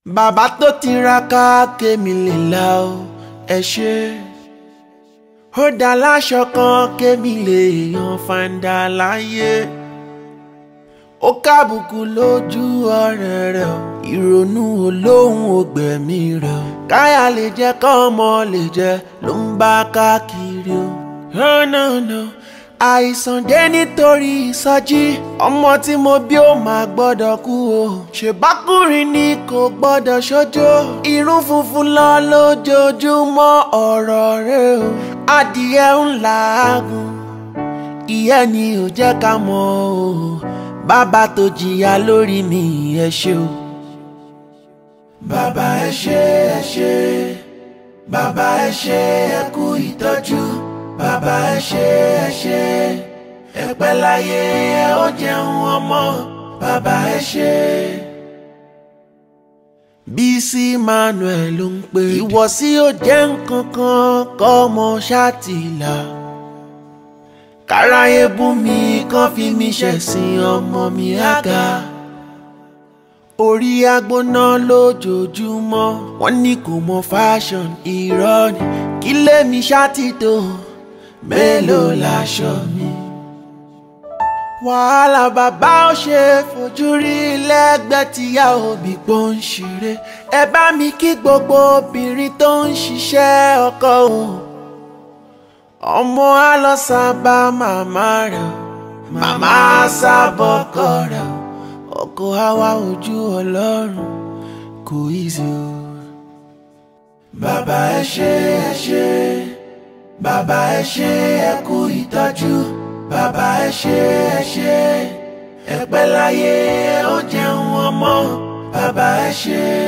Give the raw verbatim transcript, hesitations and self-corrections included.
Bàbá tó tiraka kémi lè là ó ẹ ṣé. Ó dá láṣọ kan kémi lè yan fàǹdà láyé. Ó kábùkù lójú ọ̀rẹ́ rẹ̀ o, ìrònú olóhùn ògbẹ̀mí rẹ̀ o. Káyà lè jẹ́ kọ́mọ lè jẹ́ ló ń bá káàkiri o. Oh no no, àìsàn dé nítorí ìsọjí. Ọmọ tí mo bí ó máa gbọ́dọ̀ kú o. Ṣèbákùnrin ni kò gbọ́dọ̀ ṣojo. Irun funfun lọ lójoojúmọ́ ọ̀rọ̀ rẹ̀ o. Adìẹ ń làágùn, ìyẹn ni ò jẹ́ ká mọ̀ o. Bàbá tó jìyà lórí mi ẹ ṣé o. Bàbá ẹ ṣé ẹ ṣé, bàbá ẹ ṣé ẹ kú ìtọ́jú. Bàbá ẹ ṣé ẹ ṣé, ẹ pẹ́ láyé ẹ ó jẹun ọmọ. Bàbá ẹ ṣé. Bísí Manuel ló ń pè ìwọ̀sí ò jẹ́ nǹkan kan kọ́mọ ṣáàtìlà. Káráyé bú mi kán fi mi ṣẹ̀sín ọmọ mi àga. Orí agbóná lójoojúmọ́, wọ́n ní kò mọ fashion irọ́ ni. Kí lèmi ṣàtìtò, mélòó láṣọ mi. Wàhálà bàbá ò ṣe fojú rí lẹ́gbẹ̀ẹ́ tíyá òbí pò ń ṣeré. Ẹ bá mi kí gbogbo obìnrin tó ń ṣiṣẹ́ ọkọ o. Ọmọ á lọ sábà màmá rẹ̀, màmá á sábọ̀ ọkọ rẹ̀. Ọkọ á wá ojú Ọlọ́run, kò easy o. Bàbá ẹ ṣé ẹ ṣé, bàbá ẹ ṣé ẹ kú ìtọ́jú. Bàbá ẹ ṣé ẹ ṣé, ẹ pẹ́ láyé ẹ ó jẹun ọmọ. Bàbá ẹ ṣé.